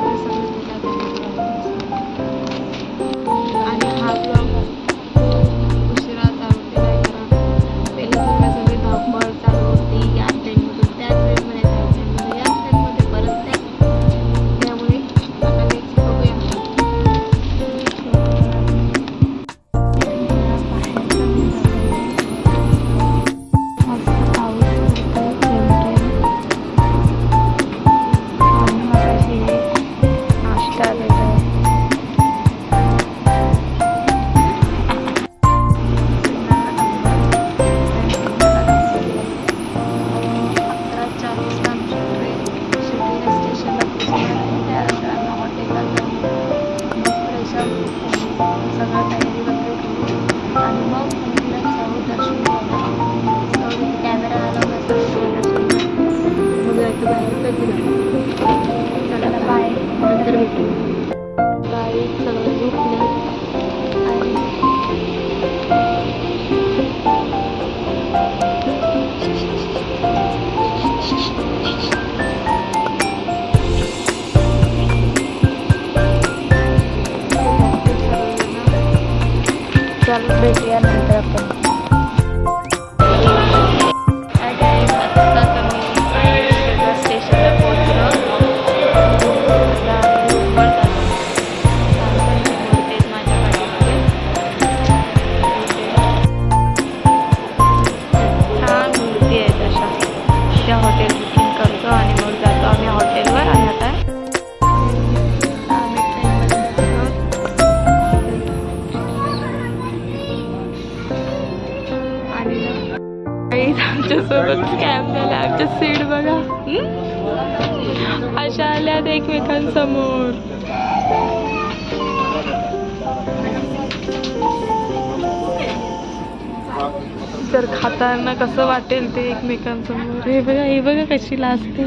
आणि हा ब्लॉग उशिरा चालू केला आहे कारण पहिले सगळी धावपळ चालू होती या ट्रेनमधून त्या ट्रेनमध्ये त्या ट्रेनमध्ये या ट्रेनमध्ये परत त्यामुळे आता नेक्स्ट बघूया. भेटूया नंतर आपण. स्टेशनला पोहोचलो. छान मूर्ती आहे तशा. त्या हॉटेल बुकिंग करतो आणि मग जातो आम्ही हॉटेलवर. आणि आता आमच्यासोबत स्कॅम झाला. आमच्या सीट बघा अशा आल्यात एकमेकांसमोर. तर खाताना कसं वाटेल ते एकमेकांसमोर. हे बघा कशी लाजते.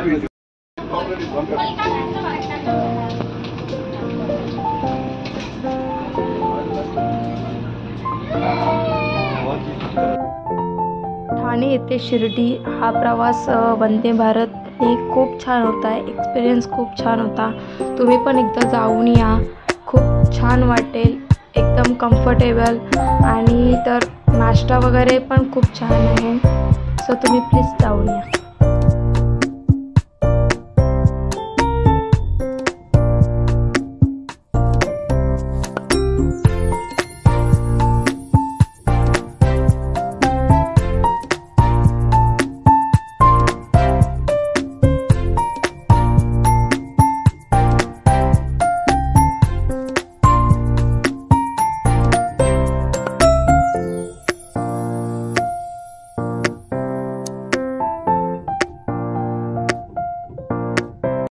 ठाणे येथे शिर्डी हा प्रवास वंदे भारतने खूप छान होता. एक्सपिरियन्स खूप छान होता. तुम्ही पण एकदा जाऊन या. खूप छान वाटेल. एकदम कम्फर्टेबल. आणि तर नाश्ता वगैरे पण खूप छान आहे. सो तुम्ही प्लीज जाऊन या.